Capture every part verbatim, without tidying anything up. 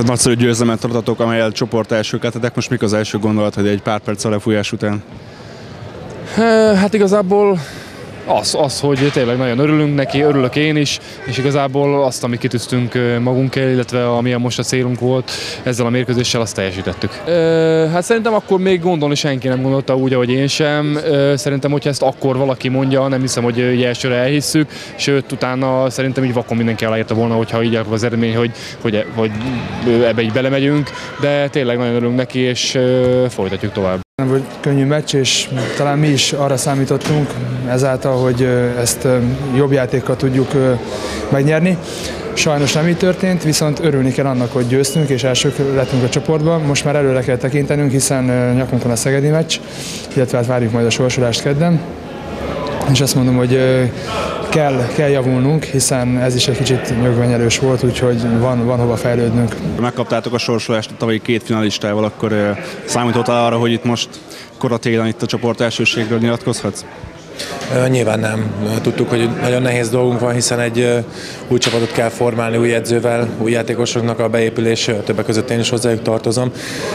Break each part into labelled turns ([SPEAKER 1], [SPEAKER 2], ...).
[SPEAKER 1] Nagyszerű győzelmet tartottatok, amelyel csoport elsők lettetek. Most mik az első gondolat, hogy egy pár perc a lefújás után?
[SPEAKER 2] Hát igazából az, az, hogy tényleg nagyon örülünk neki, örülök én is, és igazából azt, amit kitűztünk magunkkel, illetve amilyen most a célunk volt, ezzel a mérkőzéssel azt teljesítettük. Hát szerintem akkor még gondolni senki nem gondolta úgy, ahogy én sem. Szerintem, hogyha ezt akkor valaki mondja, nem hiszem, hogy így elsőre elhisszük, sőt, utána szerintem így vakon mindenki aláírta volna, hogyha így az eredmény, hogy, hogy, hogy ebbe így belemegyünk, de tényleg nagyon örülünk neki, és folytatjuk tovább.
[SPEAKER 3] Nem volt könnyű meccs, és talán mi is arra számítottunk ezáltal, hogy ezt jobb játékkal tudjuk megnyerni. Sajnos nem így történt, viszont örülni kell annak, hogy győztünk és elsők lettünk a csoportban. Most már előre kell tekintenünk, hiszen nyakunkon a szegedi meccs, illetve hát várjuk majd a sorsolást kedden. És azt mondom, hogy kell, kell javulnunk, hiszen ez is egy kicsit nyögvenyelős volt, úgyhogy van, van hova fejlődnünk.
[SPEAKER 1] Megkaptátok a sorsolást a tavalyi két finalistával, akkor számítottál arra, hogy itt most koratélen itt a csoport elsőségről nyilatkozhatsz?
[SPEAKER 4] Nyilván nem. Tudtuk, hogy nagyon nehéz dolgunk van, hiszen egy új csapatot kell formálni, új edzővel, új játékosoknak a beépülése, többek között én is hozzájuk tartozom.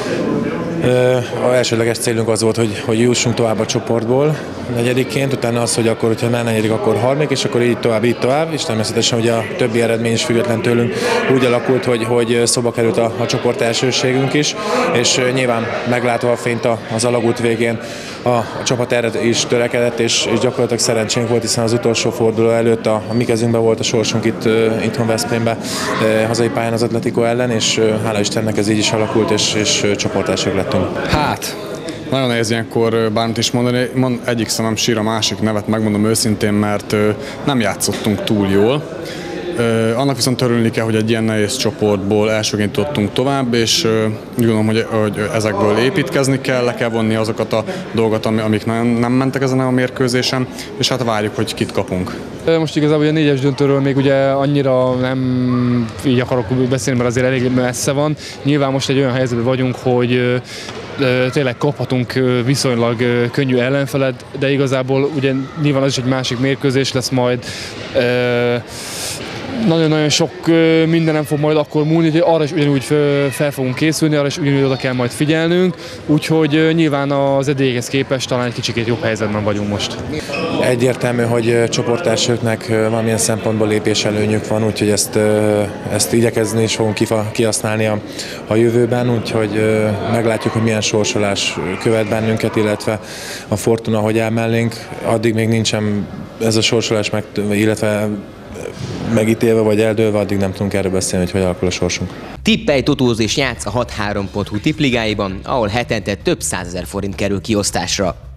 [SPEAKER 4] Az elsődleges célunk az volt, hogy, hogy jussunk tovább a csoportból negyedikként, utána az, hogy akkor, hogyha nem negyedik, akkor harmadik, és akkor így tovább, így tovább, és természetesen ugye a többi eredmény is független tőlünk úgy alakult, hogy, hogy szóba került a, a csoport elsőségünk is, és nyilván meglátva a fényt az alagút végén a, a csapat erre is törekedett, és, és gyakorlatilag szerencsénk volt, hiszen az utolsó forduló előtt a, a mi kezünkben volt a sorsunk itt itthon Veszprémben, hazai pályán az Atletico ellen, és hála Istennek ez így is alakult, és, és csoportelsők lettünk.
[SPEAKER 5] Hát, nagyon nehéz ilyenkor bármit is mondani. Mond, egyik szemem sír, a másik nevet, megmondom őszintén, mert nem játszottunk túl jól. Annak viszont örülni kell, hogy egy ilyen nehéz csoportból elsőként tudtunk tovább, és úgy gondolom, hogy, hogy ezekből építkezni kell, le kell vonni azokat a dolgokat, amik nagyon nem mentek ezen a mérkőzésen, és hát várjuk, hogy kit kapunk.
[SPEAKER 2] Most igazából a négyes döntőről még ugye annyira nem így akarok beszélni, mert azért elég messze van. Nyilván most egy olyan helyzetben vagyunk, hogy tényleg kaphatunk viszonylag könnyű ellenfelet, de igazából ugye nyilván az is egy másik mérkőzés lesz majd. Nagyon-nagyon sok mindenem fog majd akkor múlni, hogy arra is ugyanúgy fel fogunk készülni, arra is ugyanúgy oda kell majd figyelnünk, úgyhogy nyilván az eddigihez képest talán egy kicsikét jobb helyzetben vagyunk most.
[SPEAKER 4] Egyértelmű, hogy csoportelsőknek valamilyen szempontból lépéselőnyük van, úgyhogy ezt, ezt igyekezni is fogunk kihasználni a, a jövőben, úgyhogy meglátjuk, hogy milyen sorsolás követ bennünket, illetve a Fortuna, hogy elmellénk. Addig még nincsen ez a sorsolás, meg, illetve megítélve vagy eldőlve, addig nem tudunk erről beszélni, hogy hogy alakul a sorsunk.
[SPEAKER 6] Tippelj, totóz és játsz a hat három pont hu tippligáiban, ahol hetente több százezer forint kerül kiosztásra.